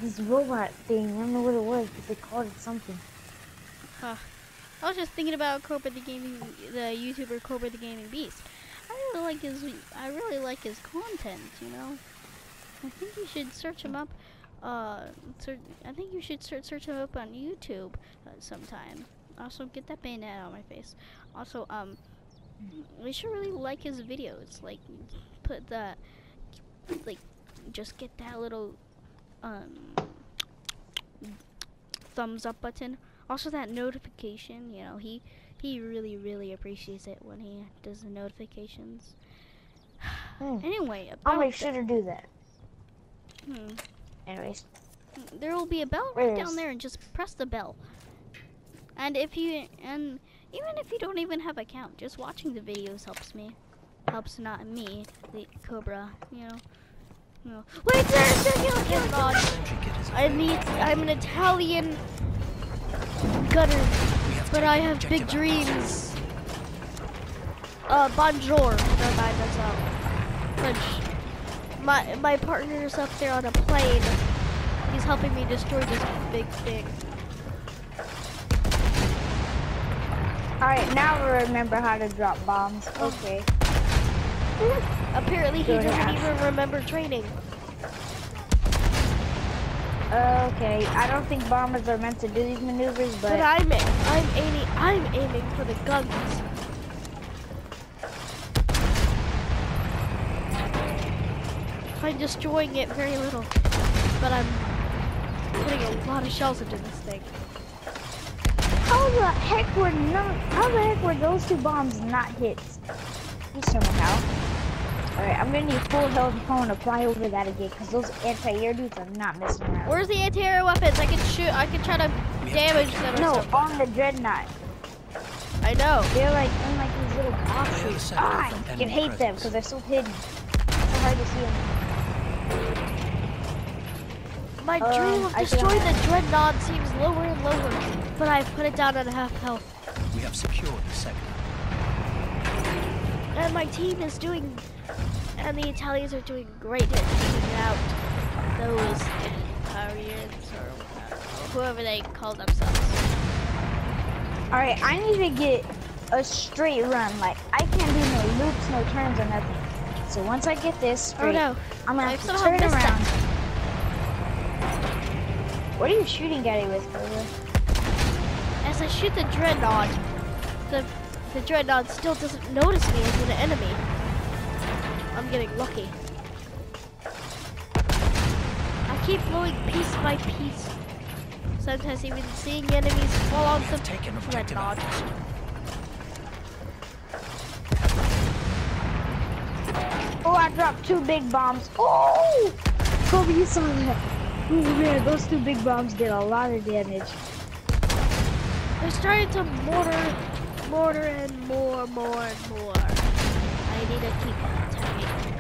this robot thing. I don't know what it was, but they called it something. Huh. I was just thinking about Cobra the YouTuber Cobra the Gaming Beast. I really like his content, you know. I think you should search him up. I think you should search him up on YouTube sometime. Also, get that bayonet out of my face. Also, you should really like his videos. Like, just get that little thumbs up button. Also, that notification. You know, he really appreciates it when he does the notifications. Anyway, I'll make sure to do that. Anyways, there will be a bell right down there, and just press the bell. And even if you don't even have an account, just watching the videos helps me. Helps not me, the Cobra, you know. Wait, there's God. I'm an Italian gunner, but I have big dreams. Bonjour. Never mind, that's French. My partner's up there on a plane. He's helping me destroy this big thing. Alright, now we remember how to drop bombs. Okay. Apparently he doesn't even remember training. Okay, I don't think bombers are meant to do these maneuvers, but I'm aiming for the guns. I'm destroying it very little, but I'm putting a lot of shells into this thing. How the heck were those two bombs not hit? Somehow. Alright, I'm gonna need full health if I want to fly over that again, because those anti-air dudes are not messing around. Where's the anti-air weapons? I can try to damage them. No, on the Dreadnought. I know. They're like in like these little boxes. I can hate them because they're so hidden. It's so hard to see them. My dream of destroying the Dreadnought seems lower and lower, but I've put it down at half health. We have secured the sector. And my team is doing, and the Italians are doing great at taking out those Italians or whoever they call themselves. Alright, I need to get a straight run. Like, I can't do no loops, no turns, or nothing. So once I get this straight, I'm gonna have to turn around. What are you shooting at it with, Cobra? As I shoot the Dreadnought, the Dreadnought still doesn't notice me as an enemy. I'm getting lucky. I keep blowing piece by piece. Sometimes even seeing enemies fall off the Dreadnought. Oh, I dropped 2 big bombs. Oh! Kobe, you saw that. Oh man, those 2 big bombs did a lot of damage. They're starting to mortar and more and more. I need to keep attacking.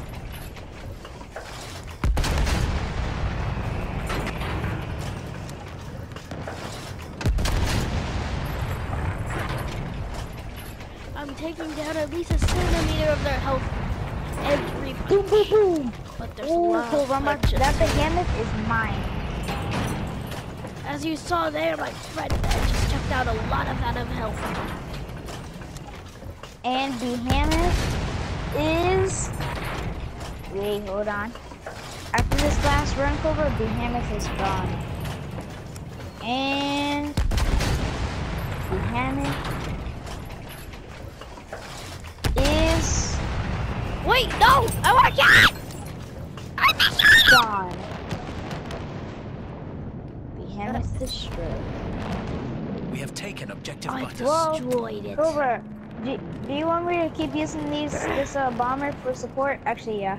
I'm taking down at least a centimeter of their health every punch. Boom, boom, boom. But there's a lot of punches. That behemoth is mine. As you saw there, my friend just took down a lot of health. And behemoth is... Wait, hold on. After this last run, Cobra, behemoth is gone. And... behemoth is... Wait, no! I want to get it! Gone. Behemoth destroyed. We have taken objective I buttons. destroyed it. Cobra, do you want me to keep using this bomber for support? Actually, yeah.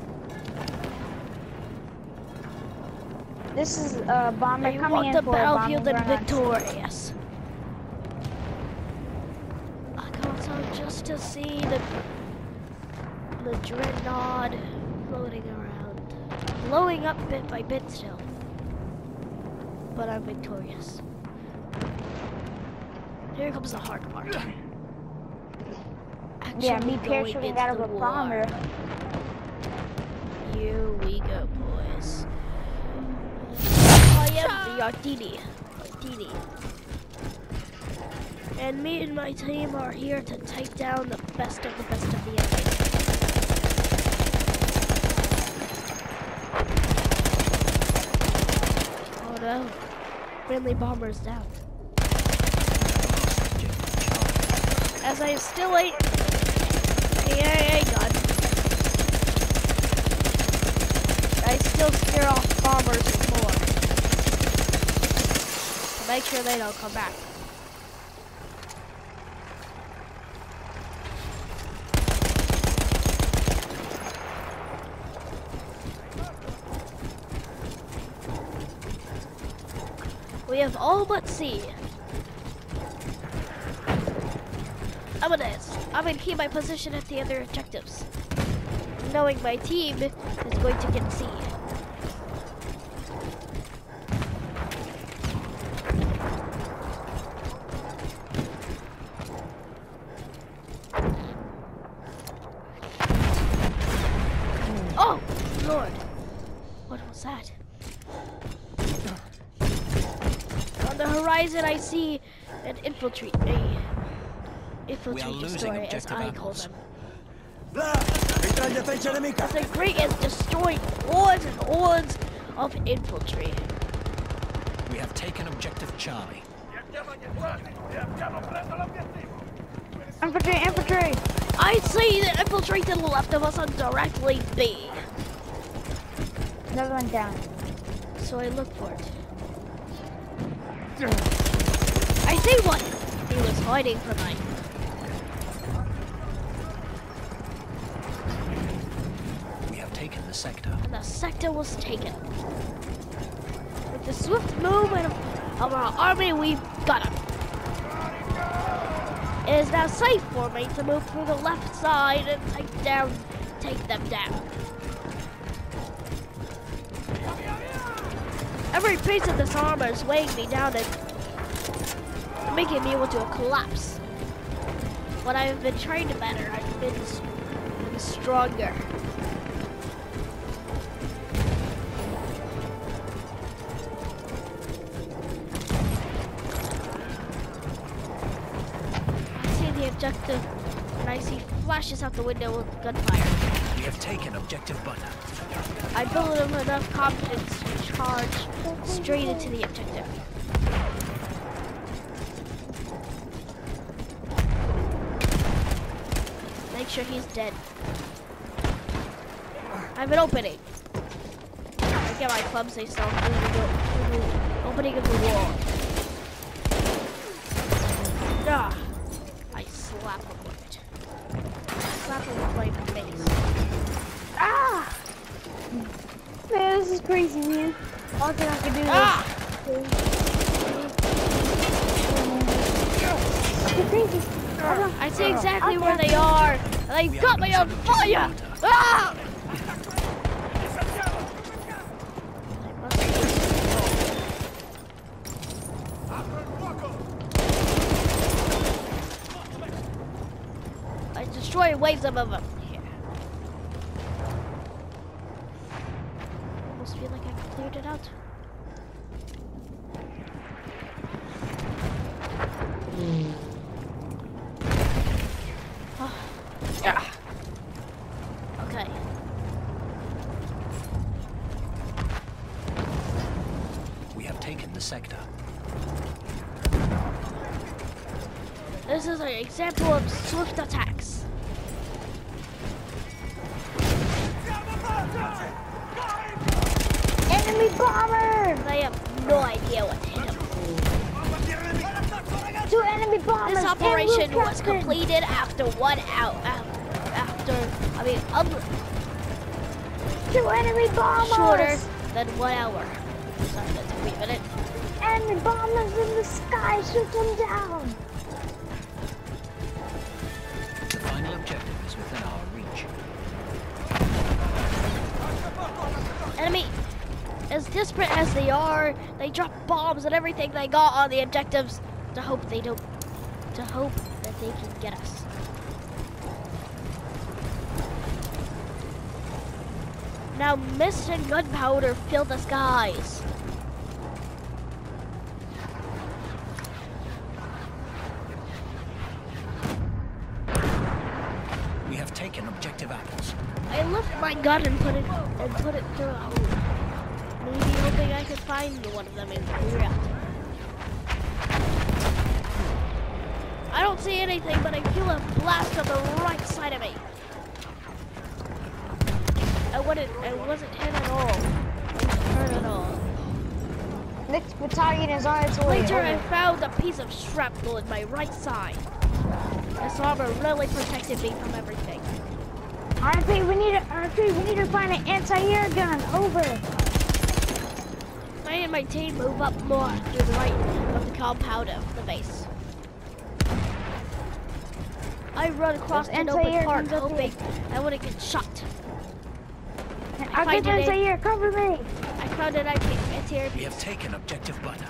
This is a bomber coming in for a battlefield and bombing victorious. I got some just to see the Dreadnought floating around, blowing up bit by bit still. But I'm victorious. Here comes the hard part. Yeah, me parachuting out of a bomber. Here we go, boys. am the Ardini. And me and my team are here to take down the best of the enemy. Oh no. Friendly bombers down. As I still ain't... Hey, God. I still scare off bombers more. To make sure they don't come back. We have all but C. I'm gonna keep my position at the other objectives, knowing my team is going to get C. Oh, Lord. What was that? On the horizon, I see an infiltrate destroyer, as I call them. The great is destroying hordes and hordes of infantry. We have taken objective Charlie. Infantry! I see the infantry to the left of us on directly B. Another one down. So I look for it. I see one! He was hiding from me. We have taken the sector. And the sector was taken. With the swift movement of our army, we've got him. It is now safe for me to move through the left side and take them down. Every piece of this armor is weighing me down and making me able to collapse. When I've been trained better, I've been stronger. I see the objective, and I see flashes out the window with gunfire. We have taken objective butter. I built enough confidence to charge straight into the objective. Make sure he's dead. I have an opening. I get my clumsy self through the opening of the wall. Ah, I slap him with it. Slap him with my face. Ah! Man, this is crazy, man. All thing I can do is... Crazy. I see exactly where they are. They've got me on fire! Ah! I destroy waves of them here. Almost feel like I cleared it out. Yeah. Okay. We have taken the sector. This is an example of swift attacks. Enemy bomber! I have no idea what hit him. 2 enemy bombers! This operation was completed after 1 hour. Two enemy bombers! Shorter than 1 hour. Sorry, that took me a minute. Enemy bombers in the sky! Shoot them down! The final objective is within our reach. Enemy, as desperate as they are, they drop bombs and everything they got on the objectives to hope that they can get us. Now mist and gunpowder fill the skies. apples. I lifted my gun and put it through a hole. Maybe hoping I could find one of them and clear out. I don't see anything, but I feel a blast on the right side of me. I wasn't hit at all. I wasn't hurt at all. Next battalion is on its way. Later, I found a piece of shrapnel in my right side. This armor really protected me from everything. RP, we need to find an anti-air gun. Over. I and my team move up more to the right of the compound of the base. I run across an open park, hoping I wouldn't get shot. I got anti-air. Cover me. I found an anti-air We piece. have taken objective butter.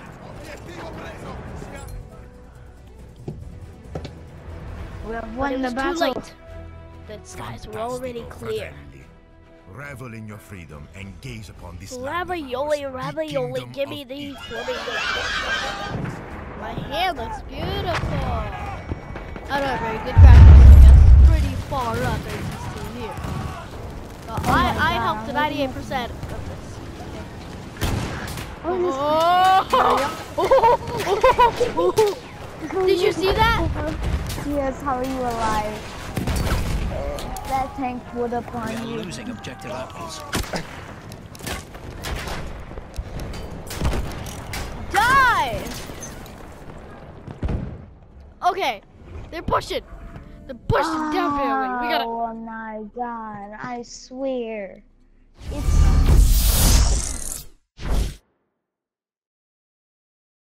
We have But won it the was too battle. late. The skies were already clear. Revel in your freedom and gaze upon this Ravioli, ravioli, give me the flamingo. My hair looks beautiful. I don't have very good graphics, I guess. Pretty far up, as you see here. I helped 98% of this. Did you see that? Yes, how are you alive? That tank would We upon are you. losing objective apples. Die! Okay, they're pushing. They're pushing down barely. We gotta. Oh my god, I swear. It's